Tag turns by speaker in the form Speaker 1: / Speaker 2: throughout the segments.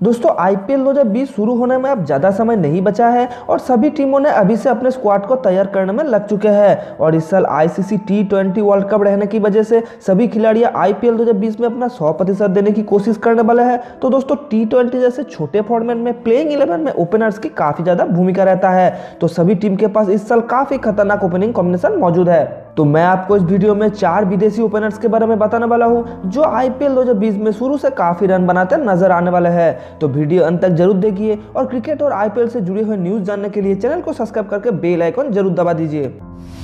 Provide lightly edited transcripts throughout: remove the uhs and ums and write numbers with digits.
Speaker 1: दोस्तों आईपीएल 2020 शुरू होने में अब ज्यादा समय नहीं बचा है और सभी टीमों ने अभी से अपने स्क्वाड को तैयार करने में लग चुके हैं। और इस साल आईसीसी T20 वर्ल्ड कप रहने की वजह से सभी खिलाड़ी आईपीएल 2020 में अपना 100% देने की कोशिश करने वाले हैं। तो दोस्तों T20 जैसे छोटे फॉर्मेट में प्लेइंग 11 में ओपनर्स की काफी ज्यादा भूमिका रहता है। तो सभी टीम के पास इस साल काफी खतरनाक ओपनिंग कॉम्बिनेशन मौजूद है। तो मैं आपको इस वीडियो में 4 विदेशी ओपनर्स के बारे में बताने वाला हूं जो आईपीएल 2020 में शुरू से काफी रन बनाते नजर आने वाले हैं। तो वीडियो अंत तक जरूर देखिए और क्रिकेट और आईपीएल से जुड़े हुए न्यूज जानने के लिए चैनल को सब्सक्राइब करके बेल आइकन जरूर दबा दीजिए।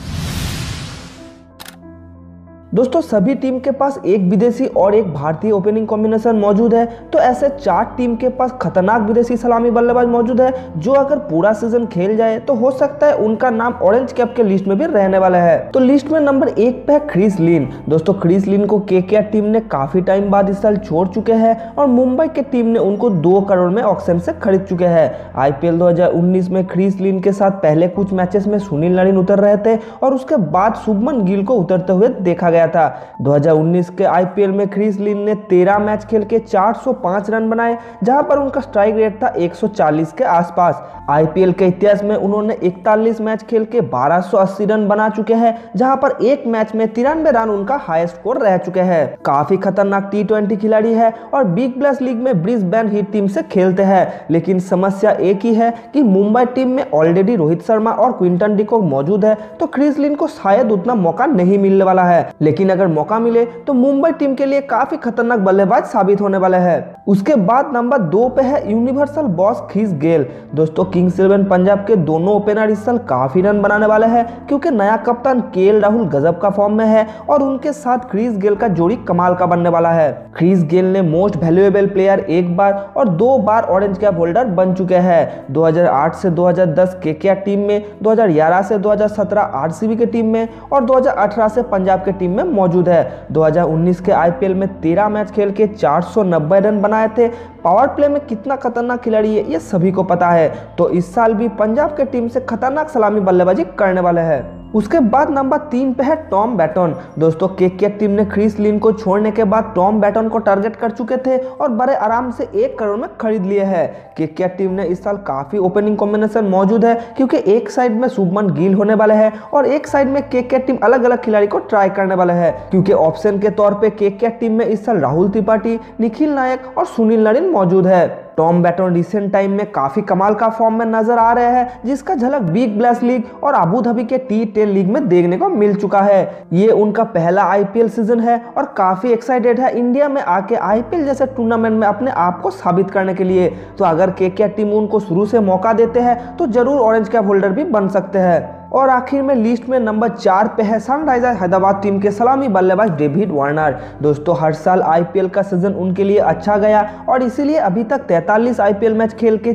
Speaker 1: दोस्तों सभी टीम के पास एक विदेशी और एक भारतीय ओपनिंग कॉम्बिनेशन मौजूद है। तो ऐसे 4 टीम के पास खतरनाक विदेशी सलामी बल्लेबाज मौजूद है जो अगर पूरा सीजन खेल जाए तो हो सकता है उनका नाम ऑरेंज कैप के लिस्ट में भी रहने वाला है। तो लिस्ट में नंबर 1 पे है क्रिस लिन। दोस्तों क्रिस लिन को केकेआर टीम ने काफी टाइम बाद इस साल छोड़ चुके हैं और मुंबई की टीम ने उनको 2 करोड़ में ऑक्शन से खरीद चुके हैं। आईपीएल 2019 में क्रिस लिन के साथ पहले कुछ मैचेस में सुनील नारायण उतर रहे थे और उसके बाद शुभमन गिल को उतरते हुए देखा गया था। 2019 के आईपीएल में क्रिस लिन ने 13 मैच खेल के 405 रन बनाए जहां पर उनका स्ट्राइक रेट था 140 के आसपास। आईपीएल के इतिहास में उन्होंने 41 मैच खेल के 1280 रन बना चुके हैं जहां पर एक मैच में 93 रन उनका हाईएस्ट स्कोर रह चुके हैं। काफी खतरनाक T20 खिलाड़ी है और बिग बैश लीग में ब्रिस्बेन हीट टीम से खेलते हैं। लेकिन समस्या एक ही है कि मुंबई टीम में ऑलरेडी रोहित शर्मा और क्विंटन डिकॉक मौजूद है तो क्रिस लिन को शायद उतना मौका नहीं मिलने वाला है। लेकिन अगर मौका मिले तो मुंबई टीम के लिए काफी खतरनाक बल्लेबाज साबित होने वाले हैं। उसके बाद नंबर 2 पे है यूनिवर्सल बॉस क्रिस गेल। दोस्तों किंग्स 11 पंजाब के दोनों ओपनर इस साल काफी रन बनाने वाले हैं क्योंकि नया कप्तान केएल राहुल गजब का फॉर्म में है और उनके साथ क्रिस गेल का जोड़ी कमाल का बनने वाला है। क्रिस गेल ने मोस्ट वैल्यूएबल प्लेयर एक बार और 2 बार ऑरेंज कैप होल्डर बन चुके हैं। 2008 से 2010 केकेआर टीम में, 2011 से 2017 आरसीबी की टीम में और 2018 से पंजाब की टीम में मौजूद है। 2019 के आईपीएल में 13 मैच खेल के 490 रन बनाए थे। पावर प्ले में कितना खतरनाक खिलाड़ी है ये सभी को पता है। तो इस साल भी पंजाब के टीम से खतरनाक सलामी बल्लेबाजी करने वाले हैं। उसके बाद नंबर 3 पे है टॉम बैटन। दोस्तों केकेआर टीम ने क्रिस लिन को छोड़ने के बाद टॉम बैटन को टारगेट कर चुके थे और बड़े आराम से 1 करोड़ में खरीद लिए हैं। केकेआर टीम ने इस साल काफी ओपनिंग कॉम्बिनेशन मौजूद है क्योंकि एक साइड में शुभमन गिल होने वाले हैं और एक साइड में केकेआर टीम अलग अलग खिलाड़ी को ट्राई करने वाले है। क्योंकि ऑप्शन के तौर पे केकेआर टीम में इस साल राहुल त्रिपाठी, निखिल नायक और सुनील नारायण मौजूद है। टॉम बैटन रिसेंट टाइम में काफी कमाल का फॉर्म में नजर आ रहे हैं जिसका झलक बिग बैश लीग और अबू धाबी के T10 लीग में देखने को मिल चुका है। ये उनका पहला आईपीएल सीजन है और काफी एक्साइटेड है इंडिया में आके आईपीएल जैसे टूर्नामेंट में अपने आप को साबित करने के लिए। तो अगर केकेआर टीम उनको शुरू से मौका देते हैं तो जरूर ऑरेंज कैप होल्डर भी बन सकते हैं। और आखिर में लिस्ट में नंबर 4 पे है सनराइजर्स हैदराबाद टीम के सलामी बल्लेबाज डेविड वार्नर। दोस्तों हर साल आईपीएल का सीजन उनके लिए अच्छा गया और इसीलिए अभी तक 43 आईपीएल मैच खेल के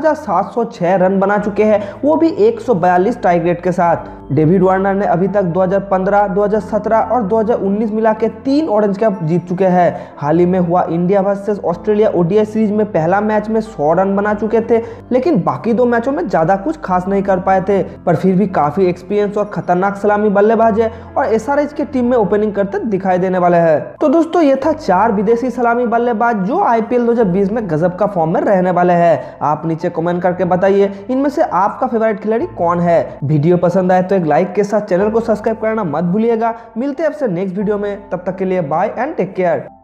Speaker 1: 4706 रन बना चुके हैं, वो भी 142 स्ट्राइक रेट के साथ। डेविड वार्नर ने अभी तक 2015, 2017 और 2019 मिला के 3 ऑरेंज कैप जीत चुके हैं। हाल ही में हुआ India versus Australia ODI series में पहला मैच में 100 रन बना चुके थे लेकिन बाकी 2 मैचों में ज्यादा कुछ खास नहीं कर पाए थे। पर फिर भी काफी एक्सपीरियंस और खतरनाक सलामी बल्लेबाज है और एसआरएच की टीम में ओपनिंग करते दिखाई देने वाले हैं। तो दोस्तों ये था 4 विदेशी सलामी बल्लेबाज जो आईपीएल 2020 में गजब का फॉर्म में रहने वाले हैं। आप नीचे कमेंट करके बताइए इनमें से आपका फेवरेट खिलाड़ी कौन है। वीडियो पसंद आए तो एक लाइक के साथ चैनल को सब्सक्राइब करना मत भूलिएगा। मिलते हैं आपसे नेक्स्ट वीडियो में, तब तक के लिए बाय एंड टेक केयर।